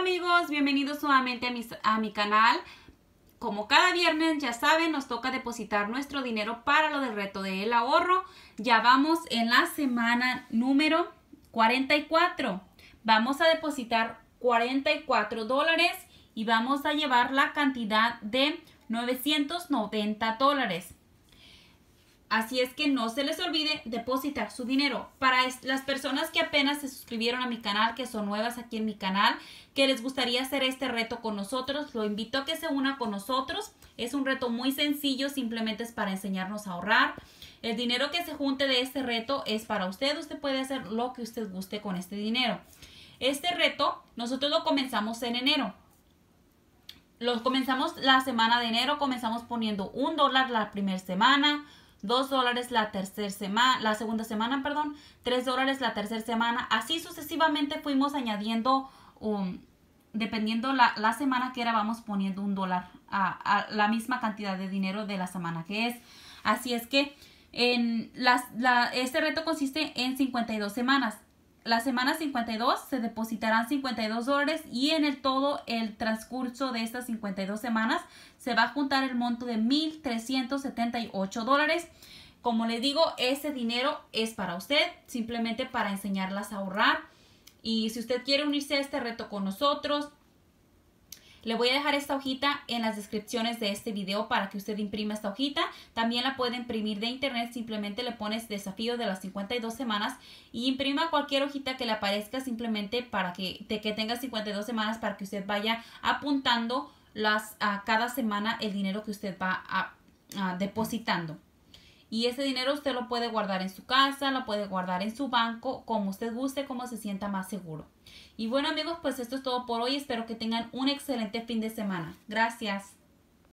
amigos, bienvenidos nuevamente a mi canal. Como cada viernes, ya saben, nos toca depositar nuestro dinero para lo del reto del ahorro. Ya vamos en la semana número 44. Vamos a depositar $44 y vamos a llevar la cantidad de $990. Así es que no se les olvide depositar su dinero. Para las personas que apenas se suscribieron a mi canal, que son nuevas aquí en mi canal, que les gustaría hacer este reto con nosotros, lo invito a que se una con nosotros. Es un reto muy sencillo, simplemente es para enseñarnos a ahorrar. El dinero que se junte de este reto es para usted. Usted puede hacer lo que usted guste con este dinero. Este reto nosotros lo comenzamos en enero. Lo comenzamos la semana de enero, comenzamos poniendo $1 la primera semana, $2 la tercera semana, la segunda semana, perdón, $3 la tercera semana. Así sucesivamente fuimos añadiendo, dependiendo la semana que era, vamos poniendo $1 a la misma cantidad de dinero de la semana que es. Así es que este reto consiste en 52 semanas. La semana 52 se depositarán $52 y en el transcurso de estas 52 semanas se va a juntar el monto de $1,378. Como les digo, ese dinero es para usted, simplemente para enseñarlas a ahorrar. Y si usted quiere unirse a este reto con nosotros, le voy a dejar esta hojita en las descripciones de este video para que usted imprima esta hojita. También la puede imprimir de internet. Simplemente le pones desafío de las 52 semanas y imprima cualquier hojita que le aparezca, simplemente para que tenga 52 semanas para que usted vaya apuntando a cada semana el dinero que usted va depositando. Y ese dinero usted lo puede guardar en su casa, lo puede guardar en su banco, como usted guste, como se sienta más seguro. Y bueno amigos, pues esto es todo por hoy. Espero que tengan un excelente fin de semana. Gracias.